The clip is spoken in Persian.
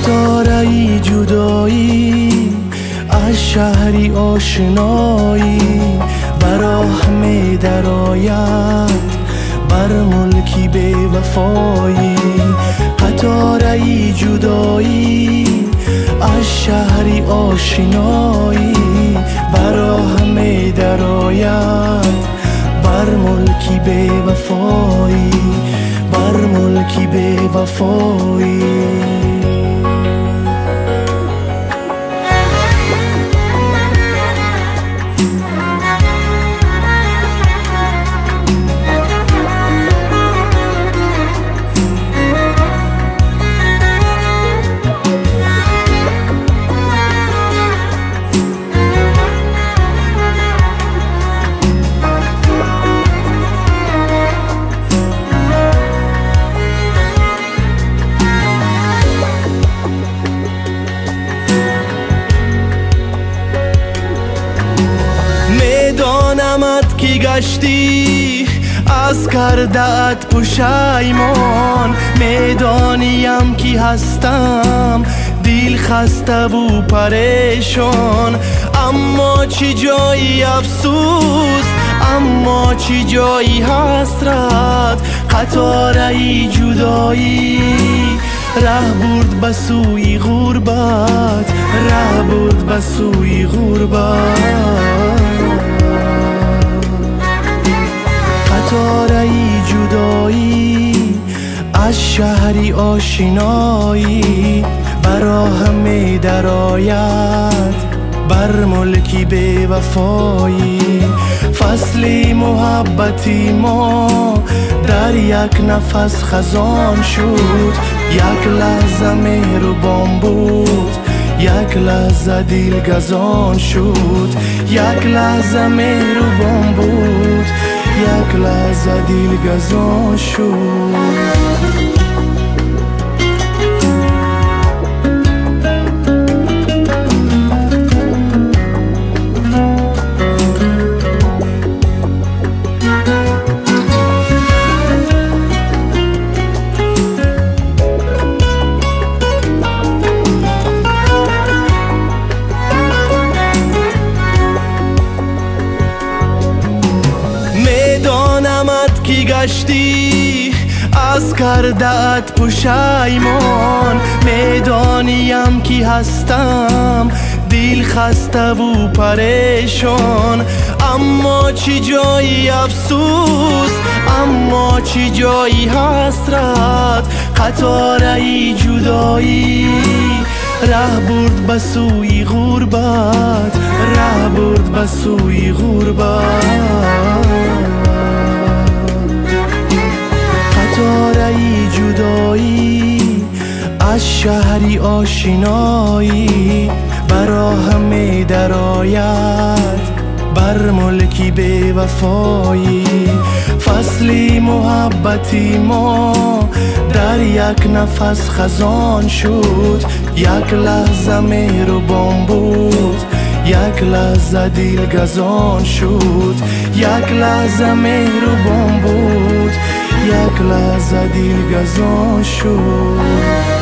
قطاره‌ای جدایی از شهری آشنایی براه می درآید بر ملکی بی وفایی. قطاره‌ای جدایی از شهری آشنایی براه می درآید بر ملکی بی وفایی، بر ملکی بی وفایی. میدانمت که گشتی از کرده‌ات پشیمان، میدانیم که هستم دل خسته و پریشان. اما چی جای افسوس، اما چی جای حسرت، قطاره‌ای جدایی ره برد به سوی غربت، ره برد به سوی غربت. قطاره‌ای جدایی از شهری آشنایی براه می درآید بر ملکی بی وفایی. فصل محبتی ما در یک نفس خزان شد، یک لحظه مهربان بود، یک لحظه دل گزان شد، یک لحظه مهربان بود، یک لحظه دل گزان شد. میدانمت که گشتی از کرده‌ات پشیمان، میدانیم که هستم دل خسته و پریشان. اما چی جای افسوس، اما چی جای حسرت، قطاره‌ای جدایی ره برد به سوی غربت، ره برد به سوی غربت. قطاره‌ای جدایی از شهری آشنایی براه می درآید بر ملکی بی وفایی. فصل محبتی ما در یک نفس خزان شد، یک لحظه مهربان بود، یک لحظه دل گزان شد، یک لحظه مهربان بود، یک لحظه دل گزان شد.